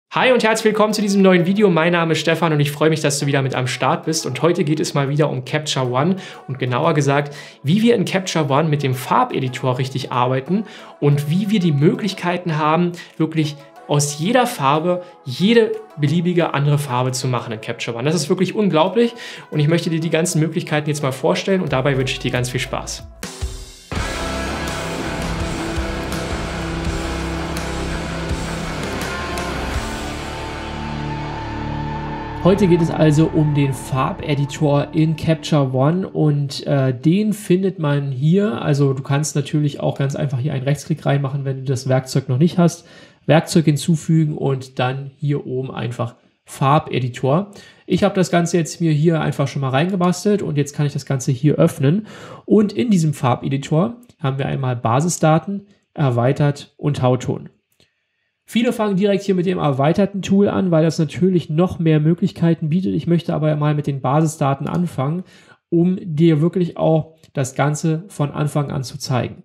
Hi und herzlich willkommen zu diesem neuen Video. Mein Name ist Stefan und ich freue mich, dass du wieder mit am Start bist. Und heute geht es mal wieder um Capture One und genauer gesagt, wie wir in Capture One mit dem Farbeditor richtig arbeiten und wie wir die Möglichkeiten haben, wirklich aus jeder Farbe jede beliebige andere Farbe zu machen in Capture One. Das ist wirklich unglaublich und ich möchte dir die ganzen Möglichkeiten jetzt mal vorstellen und dabei wünsche ich dir ganz viel Spaß. Heute geht es also um den Farbeditor in Capture One und den findet man hier. Also du kannst natürlich auch ganz einfach hier einen Rechtsklick reinmachen, wenn du das Werkzeug noch nicht hast. Werkzeug hinzufügen und dann hier oben einfach Farbeditor. Ich habe das Ganze jetzt mir hier einfach schon mal reingebastelt und jetzt kann ich das Ganze hier öffnen. Und in diesem Farbeditor haben wir einmal Basisdaten, erweitert und Hautton. Viele fangen direkt hier mit dem erweiterten Tool an, weil das natürlich noch mehr Möglichkeiten bietet. Ich möchte aber mal mit den Basisdaten anfangen, um dir wirklich auch das Ganze von Anfang an zu zeigen.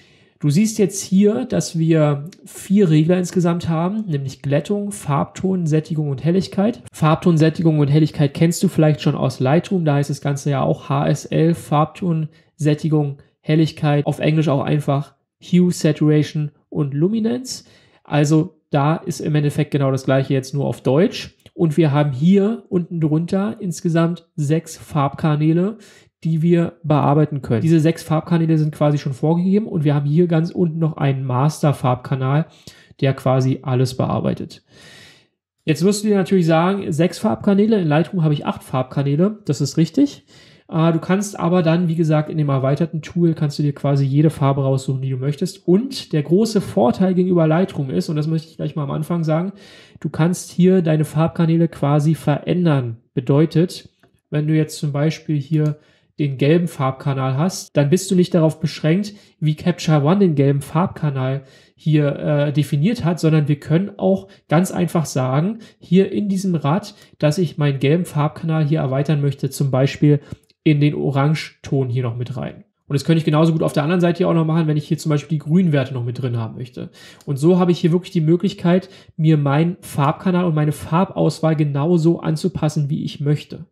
Du siehst jetzt hier, dass wir 4 Regler insgesamt haben, nämlich Glättung, Farbton, Sättigung und Helligkeit. Farbton, Sättigung und Helligkeit kennst du vielleicht schon aus Lightroom, da heißt das Ganze ja auch HSL, Farbton, Sättigung, Helligkeit, auf Englisch auch einfach Hue, Saturation und Luminance. Also da ist im Endeffekt genau das gleiche jetzt nur auf Deutsch. Und wir haben hier unten drunter insgesamt 6 Farbkanäle, die wir bearbeiten können. Diese 6 Farbkanäle sind quasi schon vorgegeben und wir haben hier ganz unten noch einen Master-Farbkanal, der quasi alles bearbeitet. Jetzt wirst du dir natürlich sagen, 6 Farbkanäle, in Lightroom habe ich 8 Farbkanäle, das ist richtig. Du kannst aber dann, wie gesagt, in dem erweiterten Tool kannst du dir quasi jede Farbe raussuchen, die du möchtest. Und der große Vorteil gegenüber Lightroom ist, und das möchte ich gleich mal am Anfang sagen, du kannst hier deine Farbkanäle quasi verändern. Bedeutet, wenn du jetzt zum Beispiel hier den gelben Farbkanal hast, dann bist du nicht darauf beschränkt, wie Capture One den gelben Farbkanal hier definiert hat, sondern wir können auch ganz einfach sagen, hier in diesem Rad, dass ich meinen gelben Farbkanal hier erweitern möchte, zum Beispiel in den Orangeton hier noch mit rein. Und das könnte ich genauso gut auf der anderen Seite hier auch noch machen, wenn ich hier zum Beispiel die Grünwerte noch mit drin haben möchte. Und so habe ich hier wirklich die Möglichkeit, mir meinen Farbkanal und meine Farbauswahl genauso anzupassen, wie ich möchte.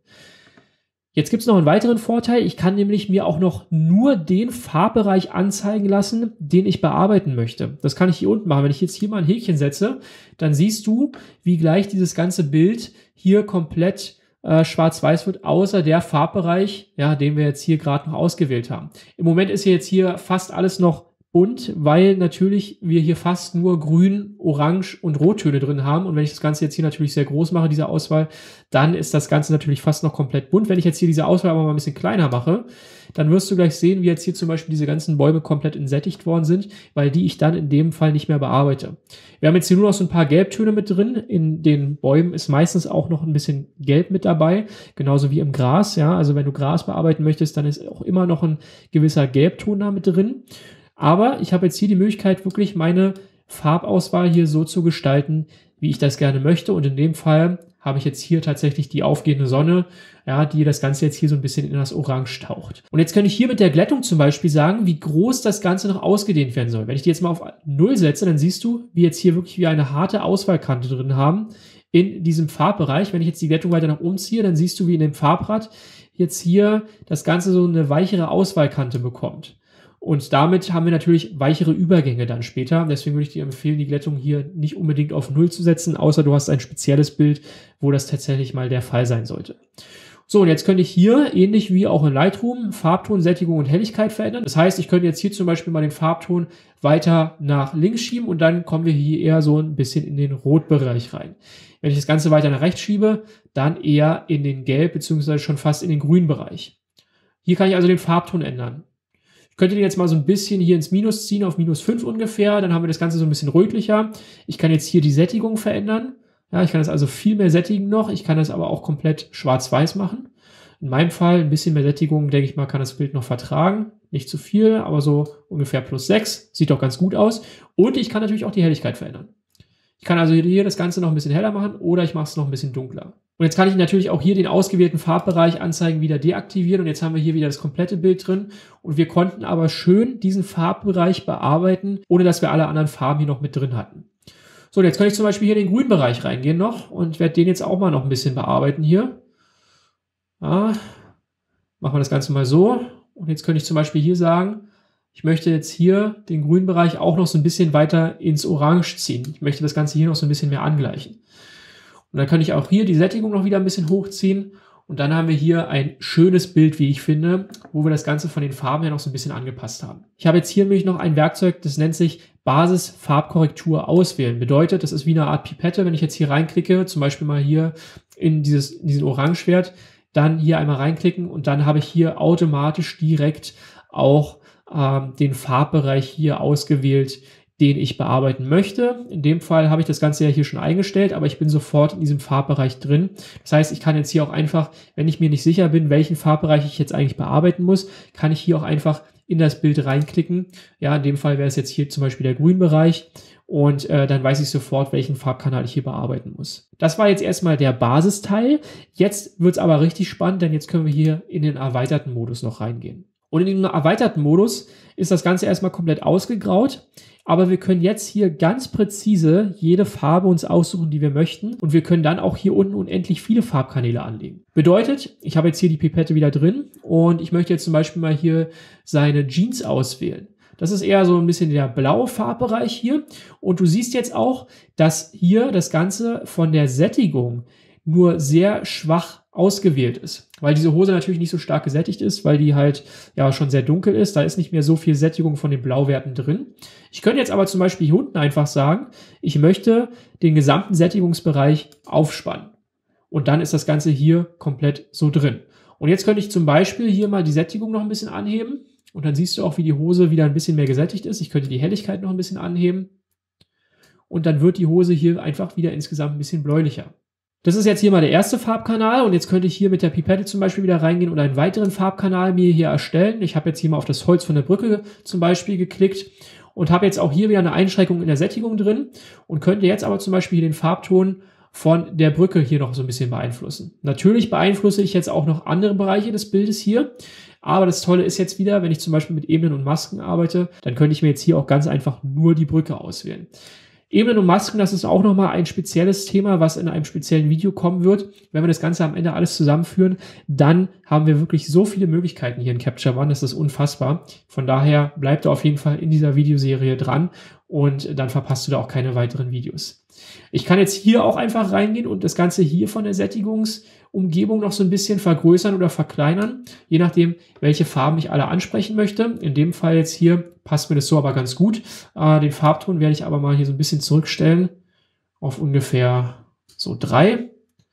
Jetzt gibt es noch einen weiteren Vorteil. Ich kann nämlich mir auch noch nur den Farbbereich anzeigen lassen, den ich bearbeiten möchte. Das kann ich hier unten machen. Wenn ich jetzt hier mal ein Häkchen setze, dann siehst du, wie gleich dieses ganze Bild hier komplett schwarz-weiß wird, außer der Farbbereich, ja, den wir jetzt hier gerade noch ausgewählt haben. Im Moment ist jetzt hier fast alles noch bunt, weil natürlich wir hier fast nur Grün, Orange und Rottöne drin haben. Und wenn ich das Ganze jetzt hier natürlich sehr groß mache, diese Auswahl, dann ist das Ganze natürlich fast noch komplett bunt. Wenn ich jetzt hier diese Auswahl aber mal ein bisschen kleiner mache, dann wirst du gleich sehen, wie jetzt hier zum Beispiel diese ganzen Bäume komplett entsättigt worden sind, weil die ich dann in dem Fall nicht mehr bearbeite. Wir haben jetzt hier nur noch so ein paar Gelbtöne mit drin. In den Bäumen ist meistens auch noch ein bisschen Gelb mit dabei, genauso wie im Gras. Ja, also wenn du Gras bearbeiten möchtest, dann ist auch immer noch ein gewisser Gelbton da mit drin. Aber ich habe jetzt hier die Möglichkeit, wirklich meine Farbauswahl hier so zu gestalten, wie ich das gerne möchte. Und in dem Fall habe ich jetzt hier tatsächlich die aufgehende Sonne, ja, die das Ganze jetzt hier so ein bisschen in das Orange taucht. Und jetzt könnte ich hier mit der Glättung zum Beispiel sagen, wie groß das Ganze noch ausgedehnt werden soll. Wenn ich die jetzt mal auf 0 setze, dann siehst du, wie jetzt hier wirklich wie eine harte Auswahlkante drin haben in diesem Farbbereich. Wenn ich jetzt die Glättung weiter nach oben ziehe, dann siehst du, wie in dem Farbrad jetzt hier das Ganze so eine weichere Auswahlkante bekommt. Und damit haben wir natürlich weichere Übergänge dann später. Deswegen würde ich dir empfehlen, die Glättung hier nicht unbedingt auf 0 zu setzen, außer du hast ein spezielles Bild, wo das tatsächlich mal der Fall sein sollte. So, und jetzt könnte ich hier, ähnlich wie auch in Lightroom, Farbton, Sättigung und Helligkeit verändern. Das heißt, ich könnte jetzt hier zum Beispiel mal den Farbton weiter nach links schieben und dann kommen wir hier eher so ein bisschen in den Rotbereich rein. Wenn ich das Ganze weiter nach rechts schiebe, dann eher in den Gelb- bzw. schon fast in den Grünbereich. Hier kann ich also den Farbton ändern. Ich könnte den jetzt mal so ein bisschen hier ins Minus ziehen, auf -5 ungefähr. Dann haben wir das Ganze so ein bisschen rötlicher. Ich kann jetzt hier die Sättigung verändern. Ja, ich kann das also viel mehr sättigen noch. Ich kann das aber auch komplett schwarz-weiß machen. In meinem Fall ein bisschen mehr Sättigung, denke ich mal, kann das Bild noch vertragen. Nicht zu viel, aber so ungefähr +6. Sieht doch ganz gut aus. Und ich kann natürlich auch die Helligkeit verändern. Ich kann also hier das Ganze noch ein bisschen heller machen oder ich mache es noch ein bisschen dunkler. Und jetzt kann ich natürlich auch hier den ausgewählten Farbbereich anzeigen wieder deaktivieren. Und jetzt haben wir hier wieder das komplette Bild drin. Und wir konnten aber schön diesen Farbbereich bearbeiten, ohne dass wir alle anderen Farben hier noch mit drin hatten. So, und jetzt kann ich zum Beispiel hier in den grünen Bereich reingehen noch und werde den jetzt auch mal noch ein bisschen bearbeiten hier. Ja, machen wir das Ganze mal so. Und jetzt könnte ich zum Beispiel hier sagen, ich möchte jetzt hier den grünen Bereich auch noch so ein bisschen weiter ins Orange ziehen. Ich möchte das Ganze hier noch so ein bisschen mehr angleichen. Und dann kann ich auch hier die Sättigung noch wieder ein bisschen hochziehen. Und dann haben wir hier ein schönes Bild, wie ich finde, wo wir das Ganze von den Farben her noch so ein bisschen angepasst haben. Ich habe jetzt hier nämlich noch ein Werkzeug, das nennt sich Basis-Farbkorrektur auswählen. Bedeutet, das ist wie eine Art Pipette. Wenn ich jetzt hier reinklicke, zum Beispiel mal hier in diesen Orangewert, dann hier einmal reinklicken und dann habe ich hier automatisch direkt auch den Farbbereich hier ausgewählt, den ich bearbeiten möchte. In dem Fall habe ich das Ganze ja hier schon eingestellt, aber ich bin sofort in diesem Farbbereich drin. Das heißt, ich kann jetzt hier auch einfach, wenn ich mir nicht sicher bin, welchen Farbbereich ich jetzt eigentlich bearbeiten muss, kann ich hier auch einfach in das Bild reinklicken. Ja, in dem Fall wäre es jetzt hier zum Beispiel der Grünbereich und dann weiß ich sofort, welchen Farbkanal ich hier bearbeiten muss. Das war jetzt erstmal der Basisteil. Jetzt wird es aber richtig spannend, denn jetzt können wir hier in den erweiterten Modus noch reingehen. Und in dem erweiterten Modus ist das Ganze erstmal komplett ausgegraut, aber wir können jetzt hier ganz präzise jede Farbe uns aussuchen, die wir möchten, und wir können dann auch hier unten unendlich viele Farbkanäle anlegen. Bedeutet, ich habe jetzt hier die Pipette wieder drin und ich möchte jetzt zum Beispiel mal hier seine Jeans auswählen. Das ist eher so ein bisschen der blaue Farbbereich hier, und du siehst jetzt auch, dass hier das Ganze von der Sättigung nur sehr schwach ausgewählt ist, weil diese Hose natürlich nicht so stark gesättigt ist, weil die halt ja schon sehr dunkel ist. Da ist nicht mehr so viel Sättigung von den Blauwerten drin. Ich könnte jetzt aber zum Beispiel hier unten einfach sagen, ich möchte den gesamten Sättigungsbereich aufspannen. Und dann ist das Ganze hier komplett so drin. Und jetzt könnte ich zum Beispiel hier mal die Sättigung noch ein bisschen anheben. Und dann siehst du auch, wie die Hose wieder ein bisschen mehr gesättigt ist. Ich könnte die Helligkeit noch ein bisschen anheben. Und dann wird die Hose hier einfach wieder insgesamt ein bisschen bläulicher. Das ist jetzt hier mal der erste Farbkanal, und jetzt könnte ich hier mit der Pipette zum Beispiel wieder reingehen und einen weiteren Farbkanal mir hier erstellen. Ich habe jetzt hier mal auf das Holz von der Brücke zum Beispiel geklickt und habe jetzt auch hier wieder eine Einschränkung in der Sättigung drin und könnte jetzt aber zum Beispiel hier den Farbton von der Brücke hier noch so ein bisschen beeinflussen. Natürlich beeinflusse ich jetzt auch noch andere Bereiche des Bildes hier, aber das Tolle ist jetzt wieder, wenn ich zum Beispiel mit Ebenen und Masken arbeite, dann könnte ich mir jetzt hier auch ganz einfach nur die Brücke auswählen. Ebenen und Masken, das ist auch nochmal ein spezielles Thema, was in einem speziellen Video kommen wird. Wenn wir das Ganze am Ende alles zusammenführen, dann haben wir wirklich so viele Möglichkeiten hier in Capture One, das ist unfassbar. Von daher bleibt auf jeden Fall in dieser Videoserie dran und dann verpasst du da auch keine weiteren Videos. Ich kann jetzt hier auch einfach reingehen und das Ganze hier von der Sättigungsumgebung noch so ein bisschen vergrößern oder verkleinern, je nachdem, welche Farben ich alle ansprechen möchte. In dem Fall jetzt hier passt mir das so aber ganz gut. Den Farbton werde ich aber mal hier so ein bisschen zurückstellen auf ungefähr so 3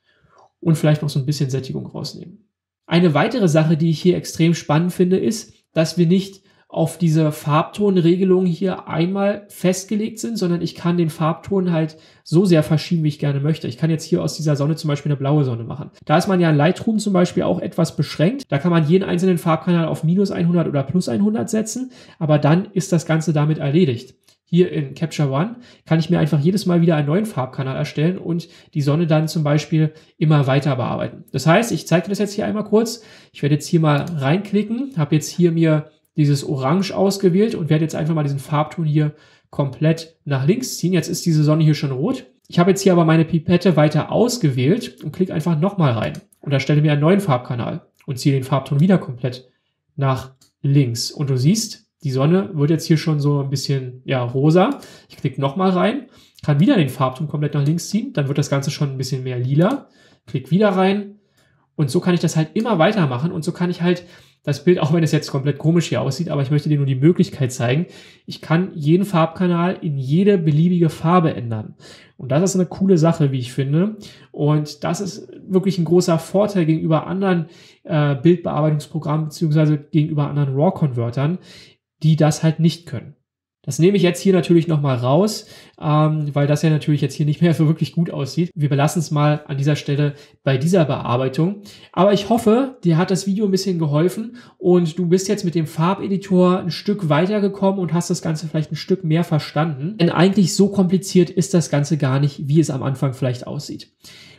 und vielleicht noch so ein bisschen Sättigung rausnehmen. Eine weitere Sache, die ich hier extrem spannend finde, ist, dass wir nicht auf diese Farbtonregelung hier einmal festgelegt sind, sondern ich kann den Farbton halt so sehr verschieben, wie ich gerne möchte. Ich kann jetzt hier aus dieser Sonne zum Beispiel eine blaue Sonne machen. Da ist man ja in Lightroom zum Beispiel auch etwas beschränkt. Da kann man jeden einzelnen Farbkanal auf -100 oder +100 setzen, aber dann ist das Ganze damit erledigt. Hier in Capture One kann ich mir einfach jedes Mal wieder einen neuen Farbkanal erstellen und die Sonne dann zum Beispiel immer weiter bearbeiten. Das heißt, ich zeige dir das jetzt hier einmal kurz. Ich werde jetzt hier mal reinklicken, habe jetzt hier mir dieses Orange ausgewählt und werde jetzt einfach mal diesen Farbton hier komplett nach links ziehen. Jetzt ist diese Sonne hier schon rot. Ich habe jetzt hier aber meine Pipette weiter ausgewählt und klicke einfach nochmal rein und erstelle mir einen neuen Farbkanal und ziehe den Farbton wieder komplett nach links. Und du siehst, die Sonne wird jetzt hier schon so ein bisschen rosa. Ich klicke nochmal rein, kann wieder den Farbton komplett nach links ziehen. Dann wird das Ganze schon ein bisschen mehr lila. Klick wieder rein und so kann ich das halt immer weitermachen und so kann ich halt das Bild, auch wenn es jetzt komplett komisch hier aussieht, aber ich möchte dir nur die Möglichkeit zeigen, ich kann jeden Farbkanal in jede beliebige Farbe ändern. Und das ist eine coole Sache, wie ich finde. Und das ist wirklich ein großer Vorteil gegenüber anderen Bildbearbeitungsprogrammen beziehungsweise gegenüber anderen RAW-Convertern, die das halt nicht können. Das nehme ich jetzt hier natürlich nochmal raus, weil das ja natürlich jetzt hier nicht mehr so wirklich gut aussieht. Wir belassen es mal an dieser Stelle bei dieser Bearbeitung. Aber ich hoffe, dir hat das Video ein bisschen geholfen und du bist jetzt mit dem Farbeditor ein Stück weitergekommen und hast das Ganze vielleicht ein Stück mehr verstanden. Denn eigentlich so kompliziert ist das Ganze gar nicht, wie es am Anfang vielleicht aussieht.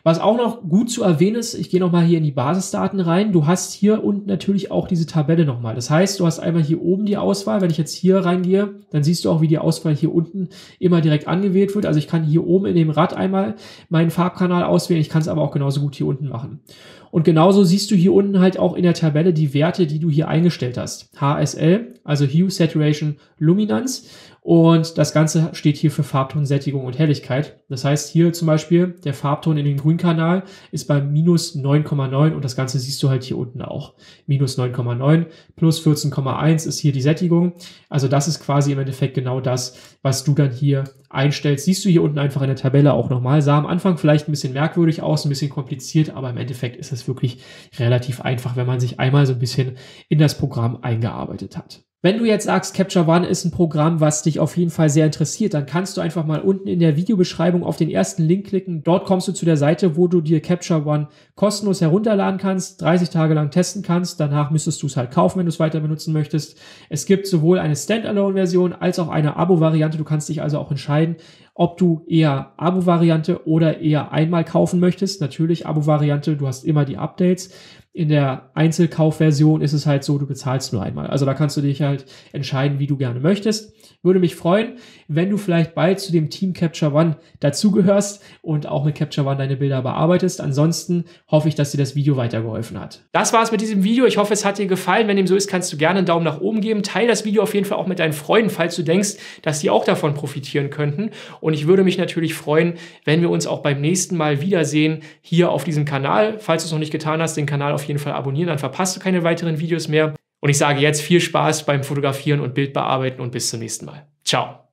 Was auch noch gut zu erwähnen ist, ich gehe nochmal hier in die Basisdaten rein. Du hast hier unten natürlich auch diese Tabelle nochmal. Das heißt, du hast einmal hier oben die Auswahl. Wenn ich jetzt hier reingehe, dann siehst du auch, wie die Auswahl hier unten immer direkt angewählt wird. Also ich kann hier oben in dem Rad einmal meinen Farbkanal auswählen. Ich kann es aber auch genauso gut hier unten machen. Und genauso siehst du hier unten halt auch in der Tabelle die Werte, die du hier eingestellt hast. HSL, also Hue, Saturation, Luminanz. Und das Ganze steht hier für Farbton, Sättigung und Helligkeit. Das heißt, hier zum Beispiel der Farbton in den Grünkanal ist bei minus 9,9 und das Ganze siehst du halt hier unten auch. Minus 9,9 plus 14,1 ist hier die Sättigung. Also das ist quasi im Endeffekt genau das, was du dann hier einstellst. Siehst du hier unten einfach in der Tabelle auch nochmal. Sah am Anfang vielleicht ein bisschen merkwürdig aus, ein bisschen kompliziert, aber im Endeffekt ist es wirklich relativ einfach, wenn man sich einmal so ein bisschen in das Programm eingearbeitet hat. Wenn du jetzt sagst, Capture One ist ein Programm, was dich auf jeden Fall sehr interessiert, dann kannst du einfach mal unten in der Videobeschreibung auf den ersten Link klicken. Dort kommst du zu der Seite, wo du dir Capture One kostenlos herunterladen kannst, 30 Tage lang testen kannst. Danach müsstest du es halt kaufen, wenn du es weiter benutzen möchtest. Es gibt sowohl eine Standalone-Version als auch eine Abo-Variante. Du kannst dich also auch entscheiden, ob du eher Abo-Variante oder eher einmal kaufen möchtest. Natürlich Abo-Variante, du hast immer die Updates. In der Einzelkaufversion ist es halt so, du bezahlst nur einmal. Also da kannst du dich halt entscheiden, wie du gerne möchtest. Würde mich freuen, wenn du vielleicht bald zu dem Team Capture One dazugehörst und auch mit Capture One deine Bilder bearbeitest. Ansonsten hoffe ich, dass dir das Video weitergeholfen hat. Das war's mit diesem Video. Ich hoffe, es hat dir gefallen. Wenn dem so ist, kannst du gerne einen Daumen nach oben geben. Teile das Video auf jeden Fall auch mit deinen Freunden, falls du denkst, dass die auch davon profitieren könnten. Und ich würde mich natürlich freuen, wenn wir uns auch beim nächsten Mal wiedersehen hier auf diesem Kanal. Falls du es noch nicht getan hast, den Kanal auf jeden Fall abonnieren, dann verpasst du keine weiteren Videos mehr. Und ich sage jetzt viel Spaß beim Fotografieren und Bildbearbeiten und bis zum nächsten Mal. Ciao.